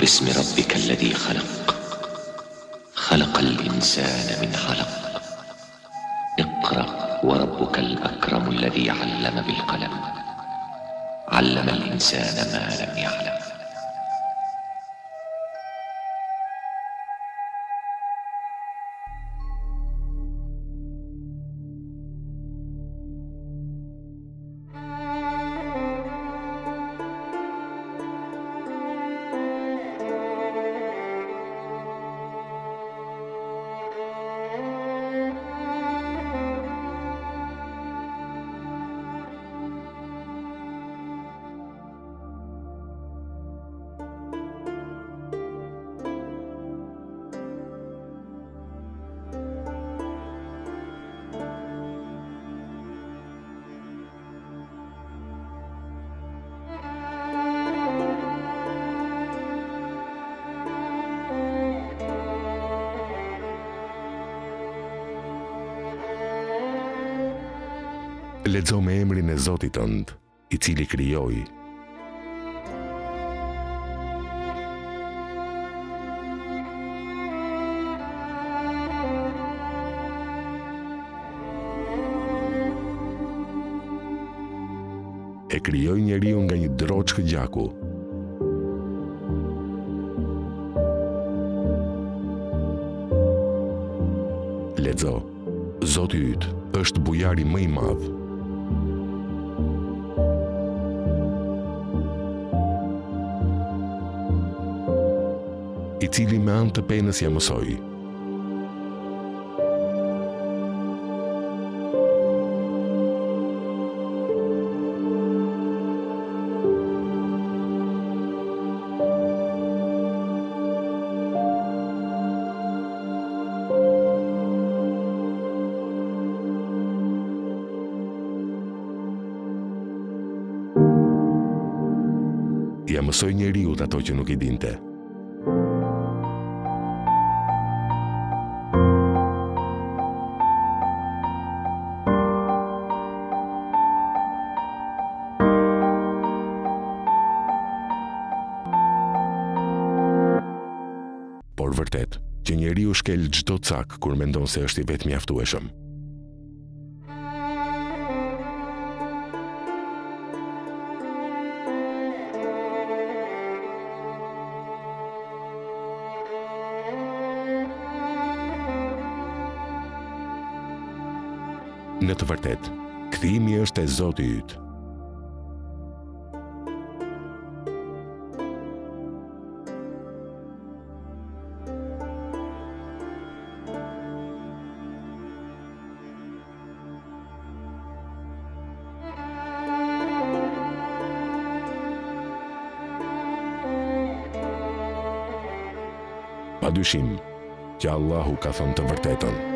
باسم ربك الذي خلق، خلق الإنسان من علق. اقرأ وربك الأكرم الذي علم بالقلم، علم الإنسان ما لم يعلم. Lexo me emrin e Zotit tënd, I cili krijoi. E krijoi njeriu nga një droçkë gjaku. Lexo, Zoti yt është bujari më I madh. I cili me anë të penës ja mësoi. Ja mësoi njeriut ato që nuk I dinte. Por vërtet, që njeriu shkel çdo cak kur mendon se është I vetë mjaftueshëm. Në të vërtet, kthimi është e Zoti yt. Pa dyshim që Allahu ka thënë të vërtetën.